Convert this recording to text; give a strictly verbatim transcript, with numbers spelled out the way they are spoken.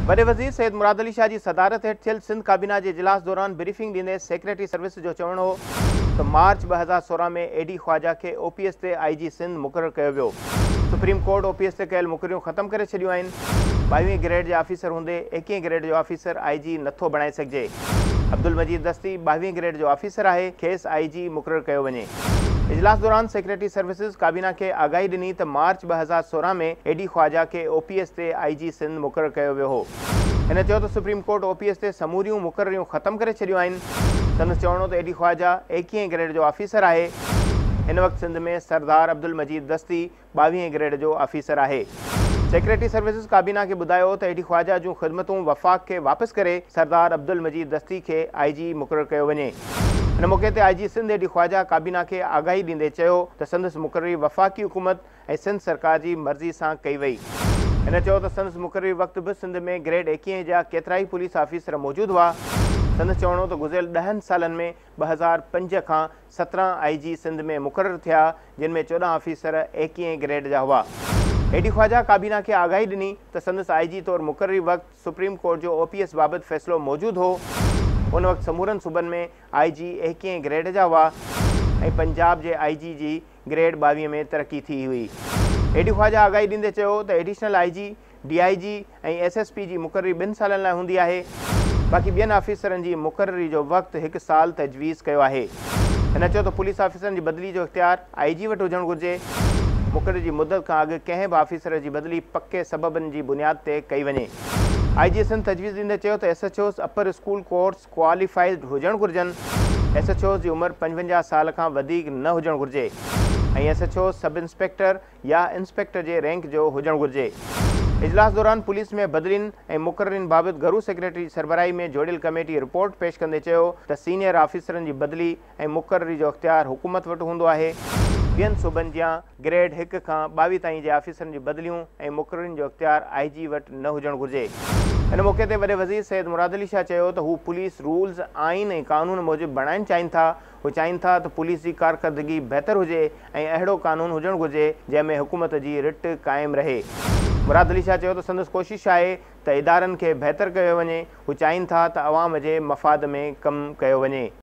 वॾे वज़ीर सैयद मुराद अली शाह जी सदारत हेठि थियल सिंध काबीना जे इजलास दौरान ब्रीफिंग ॾींदे सेक्रेटरी सर्विस जो चवणो हो त मार्च ॿ हज़ार सोरहं में एडी ख्वाजा खे ओ पी एस ते आई जी सिंध मुक़ररु कयो वियो। Supreme court O P S ते कयल मुक़ररियूं ख़तमु करे छॾियूं आहिनि। ॿावीह ग्रेड जे ऑफिसर हूंदे एकवीह ग्रेड जो ऑफिसर आई जी नथो बणाए सघिजे। अब्दुल मजीद दस्ती ॿावीह ग्रेड जो ऑफिसर आहे, खेसि आई जी मुक़ररु कयो वञे। इजलास दौरान सेक्रेटरी सर्विसिस काबीना खे आगाही ॾिनी त मार्च ॿ हज़ार सोरहं में एडी ख्वाजा खे ओ पी एस ते आई जी सिंध मुक़ररु कयो वियो हो। हिन चयो त supreme court O P S ते समूरियूं मुक़ररियूं ख़तमु करे छॾियूं आहिनि। संदसि चवणो त एडी ख्वाजा एकवीह ग्रेड जो ऑफिसर आहे। हिन वक़्तु सिंध में सरदार अब्दुल मजीद दस्ती ॿावीह ग्रेड जो ऑफिसर आहे। सेक्रेटरी सर्विसिस काबीना खे ॿुधायो त एडी ख्वाजा जूं ख़िदमतूं वफ़ाक़ खे वापसि करे सरदार अब्दुल मजीद दस्ती खे आई जी मुक़ररु कयो वञे। हिन मौक़े ते आई जी सिंध एडी ख्वाजा काबीना खे आगाही ॾींदे चयो त संदसि मुक़ररी वफ़ाक़ी हुकूमत ऐं सिंध सरकार जी मर्ज़ी सां कई वई। हिन चयो त संदसि मुक़ररी वक़्तु बि सिंध में ग्रेड एकवीह जा केतिरा ई पुलिस ऑफिसर मौजूदु हुआ। संदसि चवणो त गुज़िरियल ॾहनि सालनि में ॿ हज़ार पंज खां सत्रहं आई जी सिंध में मुक़ररु थिया, जिन में चोॾहं ऑफिसर एकवीह ग्रेड जा हुआ। एडी ख्वाजा काबीना खे आगाही ॾिनी त संदसि आई जी तौरु मुक़ररी वक़्तु सुप्रीम कोर्ट जो ओ पी एस बाबति फ़ैसिलो मौजूदु हो। उन वक़्तु समूरनि सूबनि में आई जी एकवीह ग्रेड जा हुआ ऐं पंजाब जे आई जी जी ग्रेड ॿावीह में तरक़ी थी हुई। एडी ख्वाजा आगाही ॾींदे चयो त additional I ji, D I जी ऐं एस एस पी जी मुक़ररी ॿिनि सालनि लाइ हूंदी आहे। बाक़ी ॿियनि ऑफिसरनि जी मुक़ररी जो वक़्तु हिकु साल तजवीज़ कयो आहे। हिन चयो त पुलिस ऑफिसरनि जी बदिली जो इख़्तियार आई जी वटि हुजणु घुरिजे। मुक़ररी जी मुदत खां अॻु कंहिं बि ऑफिसर जी बदिली पके सबबनि जी बुनियाद ते कई वञे। आई जी सिंध तजवीज़ ॾींदे चयो त S H Os upper school course qualified हुजणु घुरिजनि। एस एच ओस जी उमिरि पंजवंजाह साल खां वधीक न हुजणु घुरिजे ऐं S H O sub inspector या इंस्पेक्टर जे रैंक जो हुजणु घुरिजे। इजलास दौरान पुलिस में बदिलियुनि ऐं मुक़ररियुनि बाबति घरू सेक्रेटरी सरबराही में जोड़ियल कमेटी रिपोर्ट पेश कंदे चयो त सीनियर ऑफिसरनि जी बदिली ऐं मुक़ररी जो इख़्तियार हुकूमत वटि हूंदो आहे। ॿियनि सूबनि जा ग्रेड हिकु खां ॿावीह ताईं जे ऑफिसरनि जी बदिलियूं ऐं मुक़ररियुनि जो इख़्तियार आई जी वटि न हुजणु घुरिजे। हिन मौक़े ते वॾे वज़ीर सैयद मुराद अली शाह चयो त हू पुलिस रूल्स, आइन ऐं क़ानून मूजिबि बणाइणु चाहिनि था। हू चाहिनि था त पुलिस जी कारकर्दगी बहितर हुजे ऐं अहिड़ो क़ानून हुजणु घुरिजे जंहिंमें हुकूमत जी रिट क़ाइमु रहे। मुराद अली शाह चयो त संदसि कोशिशि आहे त इदारनि खे बहितर कयो वञे। हू चाहिनि था त अवाम जे मफ़ाद में कमु कयो वञे।